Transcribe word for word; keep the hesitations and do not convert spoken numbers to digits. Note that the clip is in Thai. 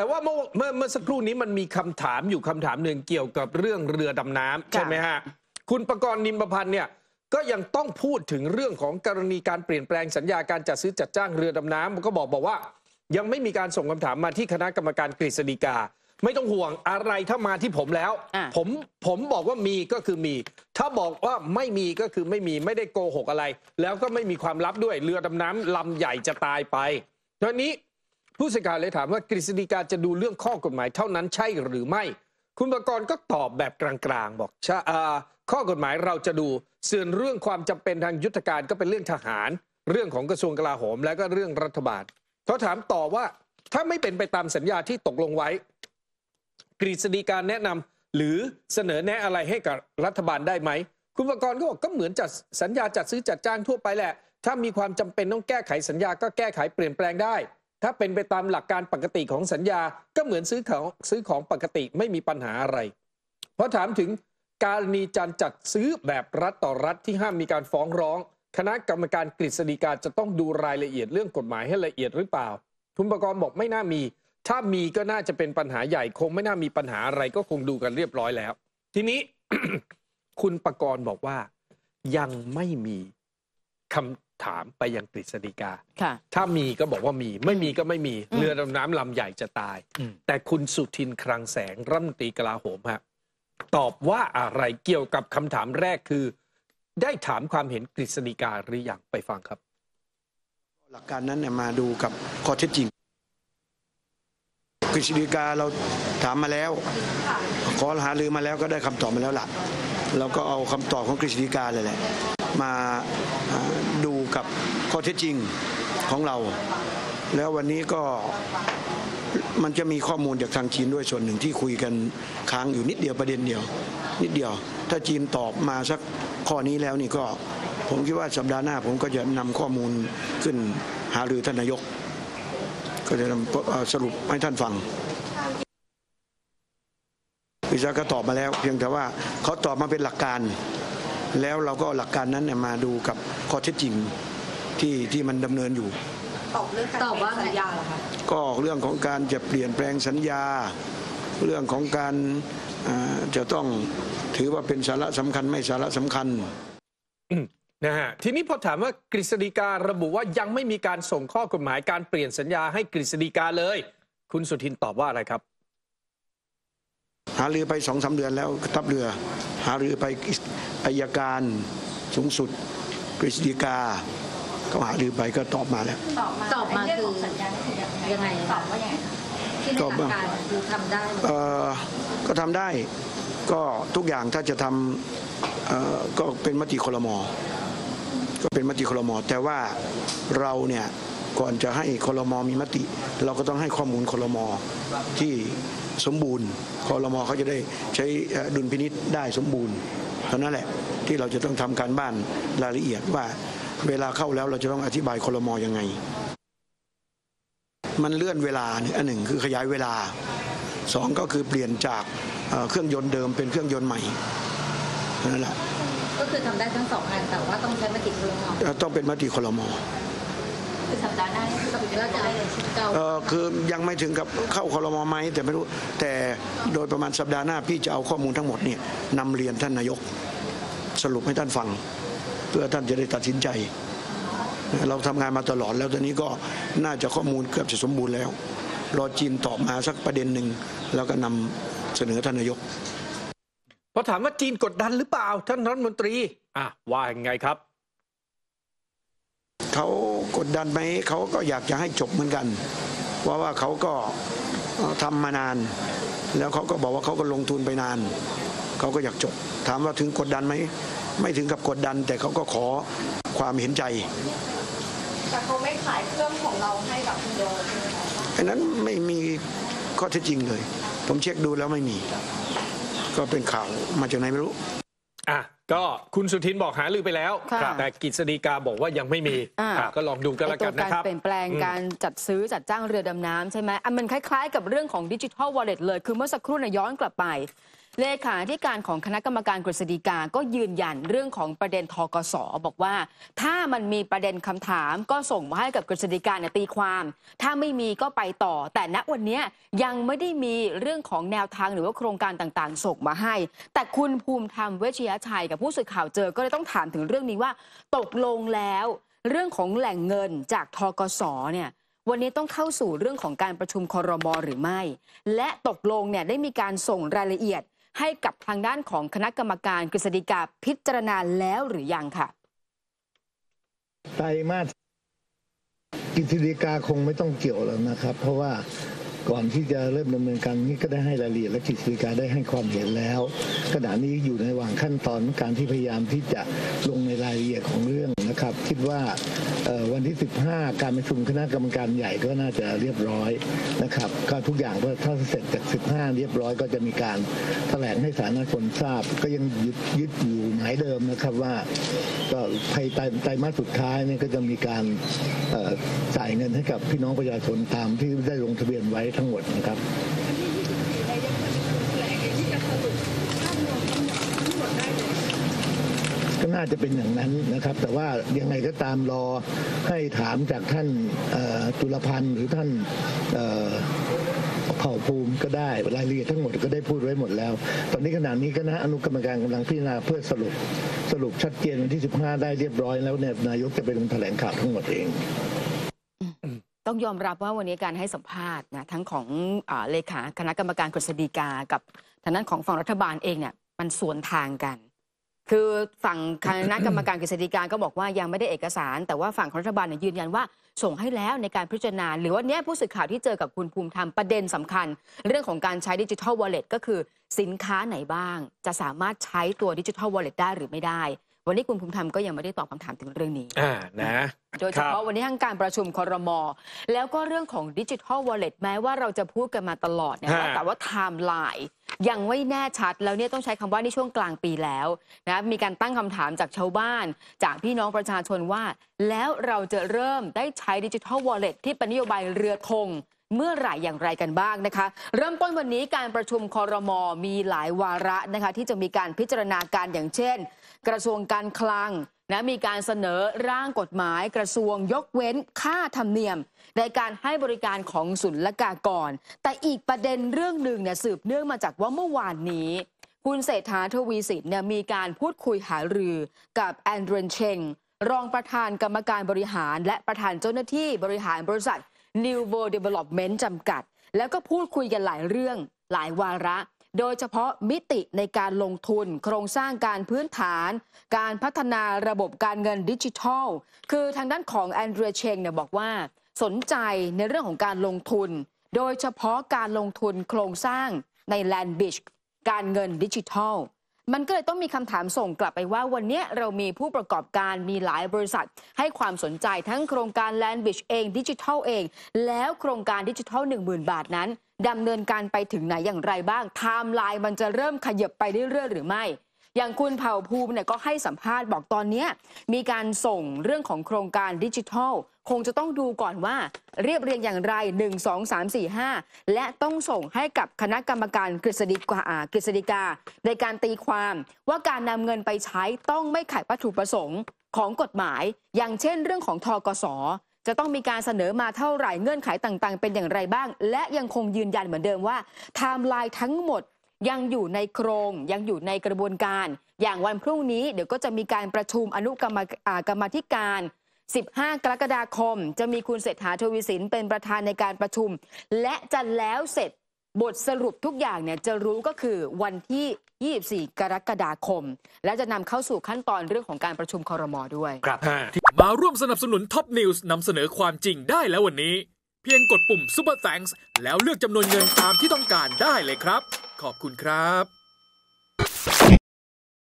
แต่ว่าเมื่อเมื่อเมื่อสักครู่นี้มันมีคำถามอยู่คำถามหนึ่งเกี่ยวกับเรื่องเรือดำน้ำใช่ไหมฮะคุณประกรณ์ นิมพันธ์เนี่ยก็ยังต้องพูดถึงเรื่องของกรณีการเปลี่ยนแปลงสัญญาการจัดซื้อจัดจ้างเรือดำน้ำก็บอกบอกว่ายังไม่มีการส่งคำถามมาที่คณะกรรมการกฤษฎีกาไม่ต้องห่วงอะไรถ้ามาที่ผมแล้วผมผมบอกว่ามีก็คือมีถ้าบอกว่าไม่มีก็คือไม่มีไม่ได้โกหกอะไรแล้วก็ไม่มีความลับด้วยเรือดำน้ำลำใหญ่จะตายไปทีนี้ผู้สื่อข่าวเลยถามว่ากฤษฎีกาจะดูเรื่องข้อกฎหมายเท่านั้นใช่หรือไม่คุณประกรณ์ก็ตอบแบบกลางๆบอกข้อกฎหมายเราจะดูส่วนเรื่องความจำเป็นทางยุทธการก็เป็นเรื่องทหารเรื่องของกระทรวงกลาโหมและก็เรื่องรัฐบาลเขาถามต่อว่าถ้าไม่เป็นไปตามสัญญาที่ตกลงไว้กฤษฎีกาแนะนำหรือเสนอแนะอะไรให้กับรัฐบาลได้ไหมคุณประกรณ์ก็บอกก็เหมือนจัดสัญญาจัดซื้อจัดจ้างทั่วไปแหละถ้ามีความจำเป็นต้องแก้ไขสัญญาก็แก้ไขเปลี่ยนแปลงได้ถ้าเป็นไปตามหลักการปกติของสัญญาก็เหมือนซื้อของซื้อของปกติไม่มีปัญหาอะไรเพราะถามถึงการมีการจัดซื้อแบบรัฐต่อรัฐที่ห้ามมีการฟ้องร้องคณะกรรมการกฤษฎีกาจะต้องดูรายละเอียดเรื่องกฎหมายให้ละเอียดหรือเปล่าคุณประกรณ์บอกไม่น่ามีถ้ามีก็น่าจะเป็นปัญหาใหญ่คงไม่น่ามีปัญหาอะไรก็คงดูกันเรียบร้อยแล้วทีนี้ คุณประกรณ์บอกว่ายังไม่มีคำถามไปยังกฤษฎีกาถ้ามีก็บอกว่ามีไม่มีก็ไม่มีเรือดำน้ำลำใหญ่จะตายแต่คุณสุทินคลังแสงรัฐมนตรีกลาโหมฮะตอบว่าอะไรเกี่ยวกับคำถามแรกคือได้ถามความเห็นกฤษฎีกาหรือยังไปฟังครับหลักการนั้นเนี่ยมาดูกับข้อเท็จจริงกฤษฎีกาเราถามมาแล้วขอหารือมาแล้วก็ได้คำตอบมาแล้วล่ะเราก็เอาคำตอบของกฤษฎีกาเลยแหละมาดูกับข้อเท็จจริงของเราแล้ววันนี้ก็มันจะมีข้อมูลจากทางจีนด้วยส่วนหนึ่งที่คุยกันค้างอยู่นิดเดียวประเด็นเดียวนิดเดียวถ้าจีนตอบมาสักข้อนี้แล้วนี่ก็ผมคิดว่าสัปดาห์หน้าผมก็จะนำข้อมูลขึ้นหารือท่านนายกก็จะสรุปให้ท่านฟังวิศวก็ตอบมาแล้วเพียงแต่ว่าเขาตอบมาเป็นหลักการแล้วเราก็หลักการนั้นเนี่ยมาดูกับข้อเท็จจริงที่ที่มันดำเนินอยู่ตอบเรื่องตอบว่าสัญญาเหรอคะก็เรื่องของการจะเปลี่ยนแปลงสัญญาเรื่องของการจะต้องถือว่าเป็นสาระสำคัญไม่สาระสำคัญนะฮะทีนี้พอถามว่ากฤษฎีการะบุว่ายังไม่มีการส่งข้อกฎหมายการเปลี่ยนสัญญาให้กฤษฎีกาเลยคุณสุทินตอบว่าอะไรครับหารือไปสองสาเดือนแล้วทัพเรือหารือไปอัยการสูงสุดกฤษฎีกาก็หารือไปก็ตอบมาแล้วตอบมาคือยังไงตอบว่าอย่างไรที่ในหลักการคือทำได้เอ่อก็ทำได้ก็ทุกอย่างถ้าจะทำเอ่อก็เป็นมติครม.ก็เป็นมติครม.แต่ว่าเราเนี่ยก่อนจะให้ครม.มีมติเราก็ต้องให้ข้อมูลครม.ที่สมบูรณ์ครม.เขาจะได้ใช้ดุลพินิจได้สมบูรณ์เท่านั้นแหละที่เราจะต้องทำการบ้านรายละเอียดว่าเวลาเข้าแล้วเราจะต้องอธิบายครม.ยังไงมันเลื่อนเวลาเนี่ยอันหนึ่งคือขยายเวลาสองก็คือเปลี่ยนจากเครื่องยนต์เดิมเป็นเครื่องยนต์ใหม่นั่นแหละก็คือทำได้ทั้งสองอันแต่ว่าต้องใช้มติครม. ต้องเป็นมติครม. คือสัปดาห์หน้าคือเราจะได้ชุดเก่าเออคือยังไม่ถึงกับเข้าครม.ไหมแต่ไม่รู้แต่โดยประมาณสัปดาห์หน้าพี่จะเอาข้อมูลทั้งหมดเนี่ยนำเรียนท่านนายกสรุปให้ท่านฟังเพื่อท่านจะได้ตัดสินใจเราทำงานมาตลอดแล้วตอนนี้ก็น่าจะข้อมูลเกือบจะสมบูรณ์แล้วรอจีนตอบมาสักประเด็นหนึ่งแล้วก็นำเสนอท่านนายกพอถามว่าจีนกดดันหรือเปล่าท่านรัฐมนตรีอ่ะว่ายังไงครับเขากดดันไหมเขาก็อยากจะให้จบเหมือนกันเพราะว่าเขาก็ทำมานานแล้วเขาก็บอกว่าเขาก็ลงทุนไปนานเขาก็อยากจบถามว่าถึงกดดันไหมไม่ถึงกับกดดันแต่เขาก็ขอความเห็นใจแต่เขาไม่ขายเครื่องของเราให้กับคุณโดใช่ไหมคะอันนั้นไม่มีข้อเท็จจริงเลยผมเช็คดูแล้วไม่มีก็เป็นข่าวมาจากไหนไม่รู้อ่ะก็คุณสุทินบอกหาลือไปแล้วแต่กฤษฎีกาบอกว่ายังไม่มีก็ลองดูกันแล้วกันนะครับการเปลี่ยนแปลงการจัดซื้อจัดจ้างเรือดำน้ำใช่ไหมมันคล้ายๆกับเรื่องของดิจิทัลวอลเล็ตเลยคือเมื่อสักครู่ย้อนกลับไปเลขาธิการของคณะกรรมการกฤษฎีกาก็ยืนยันเรื่องของประเด็นทกส.บอกว่าถ้ามันมีประเด็นคำถามก็ส่งมาให้กับกฤษฎีกาตีความ ถ้าไม่มีก็ไปต่อแต่ณวันนี้ยังไม่ได้มีเรื่องของแนวทางหรือว่าโครงการต่างๆส่งมาให้แต่คุณภูมิธรรมเวชยชัยกับผู้สื่อข่าวเจอก็เลยต้องถามถึงเรื่องนี้ว่าตกลงแล้วเรื่องของแหล่งเงินจากทกส.เนี่ยวันนี้ต้องเข้าสู่เรื่องของการประชุมครม.หรือไม่และตกลงเนี่ยได้มีการส่งรายละเอียดให้กับทางด้านของคณะกรรมการกฤษฎีกาพิจารณาแล้วหรือยังค่ะไตรมาสกฤษฎีกาคงไม่ต้องเกี่ยวแล้วนะครับเพราะว่าก่อนที่จะเริ่มดำเนินการนี้ก็ได้ให้รายละเอียดและกฤษฎีกาได้ให้ความเห็นแล้วขณะนี้อยู่ในระหว่างขั้นตอนการที่พยายามที่จะลงในรายละเอียดของเรื่องนะครับคิดว่าวันที่สิบห้าการประชุมคณะกรรมการใหญ่ก็น่าจะเรียบร้อยนะครับก็ทุกอย่างก็ถ้าเสร็จจากสิบห้าเรียบร้อยก็จะมีการแถลงให้สาธารณชนทราบก็ยังยึดยึดอยู่หมายเดิมนะครับว่าก็ภายใต้ไตรมาสสุดท้ายนี่ก็จะมีการจ่ายเงินให้กับพี่น้องประชาชนตามที่ได้ลงทะเบียนไว้ทั้งหมดนะครับก็น่าจะเป็นอย่างนั้นนะครับแต่ว่ายังไงก็ตามรอให้ถามจากท่านจุลพันธ์หรือท่านเผ่าภูมิก็ได้รายละเอียดทั้งหมดก็ได้พูดไว้หมดแล้วตอนนี้ขณะนี้คณะอนุกรรมการกำลังพิจารณาเพื่อสรุปสรุปชัดเจนวันที่สิบห้าได้เรียบร้อยแล้วเนี่ยนายกจะไปลงแถลงข่าวทั้งหมดเองต้องยอมรับว่าวันนี้การให้สัมภาษณ์นะทั้งของเลขาคณะกรรมการกฤษฎีกากับทางด้านของฝั่งรัฐบาลเองเนี่ยมันสวนทางกันคือฝั่งคณะกรรมการกฤษฎีกาก็บอกว่ายังไม่ได้เอกสารแต่ว่าฝั่งรัฐบาลเนี่ยยืนยันว่าส่งให้แล้วในการพิจารณาหรือว่าเนี้ยผู้สื่อข่าวที่เจอกับคุณภูมิธรรมประเด็นสำคัญเรื่องของการใช้ดิจิทัลวอลเล็ตก็คือสินค้าไหนบ้างจะสามารถใช้ตัวดิจิทัลวอลเล็ตได้หรือไม่ได้วันนี้คุณภูมิธรรมก็ยังไม่ได้ตอบคำถามถึงเรื่องนี้อ่านะโดยเฉพาะวันนี้ทางการประชุมครม.แล้วก็เรื่องของดิจิทัลวอลเล็ตแม้ว่าเราจะพูดกันมาตลอดนะแต่ว่าไทม์ไลน์ยังไม่แน่ชัดแล้วเนี่ยต้องใช้คำว่าในช่วงกลางปีแล้วนะมีการตั้งคำถามจากชาวบ้านจากพี่น้องประชาชนว่าแล้วเราจะเริ่มได้ใช้ดิจิทัลวอลเล็ตที่เป็นนโยบายเรือธงเมื่อไหร่อย่างไรกันบ้างนะคะเริ่มต้นวันนี้การประชุมครม.มีหลายวาระนะคะที่จะมีการพิจารณาการอย่างเช่นกระทรวงการคลังนะมีการเสนอร่างกฎหมายกระทรวงยกเว้นค่าธรรมเนียมในการให้บริการของศุลกากรแต่อีกประเด็นเรื่องหนึ่งเนี่ยสืบเนื่องมาจากว่าเมื่อวานนี้คุณเศรษฐาทวีสินเนี่ยมีการพูดคุยหารือกับแอนเดรนเชงรองประธานกรรมการบริหารและประธานเจ้าหน้าที่บริหารบริษัท New World Development จำกัดแล้วก็พูดคุยกันหลายเรื่องหลายวาระโดยเฉพาะมิติในการลงทุนโครงสร้างการพื้นฐานการพัฒนาระบบการเงินดิจิทัลคือทางด้านของแอนเดรียเชงเนี่ยบอกว่าสนใจในเรื่องของการลงทุนโดยเฉพาะการลงทุนโครงสร้างใน Land Bridge การเงินดิจิทัลมันก็เลยต้องมีคำถามส่งกลับไปว่าวันนี้เรามีผู้ประกอบการมีหลายบริษัทให้ความสนใจทั้งโครงการ Land Bridge เองดิจิทัลเองแล้วโครงการดิจิทัล หนึ่งหมื่น บาทนั้นดำเนินการไปถึงไหนอย่างไรบ้างไทม์ไลน์มันจะเริ่มขยับไปเรื่อยๆหรือไม่อย่างคุณเผ่าภูมิเนี่ยก็ให้สัมภาษณ์บอกตอนนี้มีการส่งเรื่องของโครงการดิจิทัลคงจะต้องดูก่อนว่าเรียบเรียงอย่างไรหนึ่ง สอง สาม สี่ ห้าและต้องส่งให้กับคณะกรรมการกฤษฎีกากฤษฎีกาในการตีความว่าการนำเงินไปใช้ต้องไม่ขัดวัตถุประสงค์ของกฎหมายอย่างเช่นเรื่องของทกส.จะต้องมีการเสนอมาเท่าไหร่เงื่อนไขต่างๆเป็นอย่างไรบ้างและยังคงยืนยันเหมือนเดิมว่าไทม์ไลน์ทั้งหมดยังอยู่ในโครงยังอยู่ในกระบวนการอย่างวันพรุ่งนี้เดี๋ยวก็จะมีการประชุมอนุกรรมกรรมาธิการสิบห้ากรกฎาคมจะมีคุณเศรษฐาทวีสินเป็นประธานในการประชุมและจะแล้วเสร็จบทสรุปทุกอย่างเนี่ยจะรู้ก็คือวันที่ยี่สิบสี่กรกฎาคมและจะนำเข้าสู่ขั้นตอนเรื่องของการประชุมครม.ด้วยครับมาร่วมสนับสนุนท็อปนิวส์นำเสนอความจริงได้แล้ววันนี้เพียงกดปุ่ม Super Thanks แล้วเลือกจำนวนเงินตามที่ต้องการได้เลยครับขอบคุณครับ